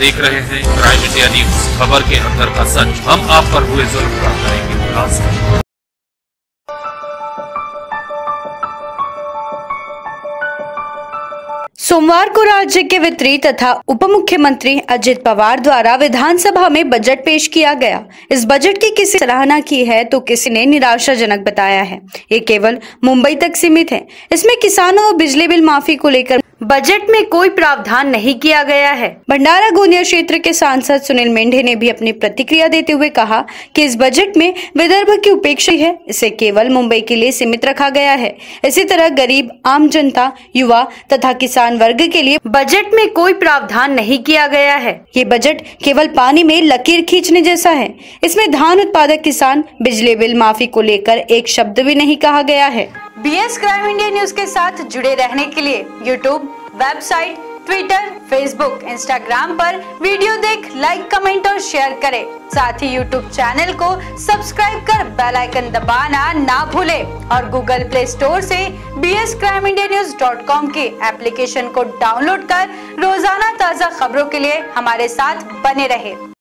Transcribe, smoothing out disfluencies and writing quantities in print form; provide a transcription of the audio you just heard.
देख रहे हैं क्राइम इंडिया न्यूज, खबर के अंदर का सच। हम आप पर हुए जुल्म का करेंगे खुलासा। सोमवार को राज्य के वित्त तथा उप मुख्यमंत्री अजित पवार द्वारा विधानसभा में बजट पेश किया गया। इस बजट की किसी सराहना की है तो किसी ने निराशाजनक बताया है। ये केवल मुंबई तक सीमित है। इसमें किसानों और बिजली बिल माफी को लेकर बजट में कोई प्रावधान नहीं किया गया है। भंडारा गोंदिया क्षेत्र के सांसद सुनील मेंढे ने भी अपनी प्रतिक्रिया देते हुए कहा कि इस बजट में विदर्भ की उपेक्षा है, इसे केवल मुंबई के लिए सीमित रखा गया है। इसी तरह गरीब, आम जनता, युवा तथा किसान वर्ग के लिए बजट में कोई प्रावधान नहीं किया गया है। ये बजट केवल पानी में लकीर खींचने जैसा है। इसमें धान उत्पादक किसान, बिजली बिल माफी को लेकर एक शब्द भी नहीं कहा गया है। BS क्राइम इंडिया न्यूज के साथ जुड़े रहने के लिए YouTube, website, Twitter, Facebook, Instagram पर वीडियो देख लाइक, कमेंट और शेयर करें। साथ ही यूट्यूब चैनल को सब्सक्राइब कर बेल आइकन दबाना ना भूलें और गूगल प्ले स्टोर से bscrimindianews.com की एप्लीकेशन को डाउनलोड कर रोजाना ताज़ा खबरों के लिए हमारे साथ बने रहें।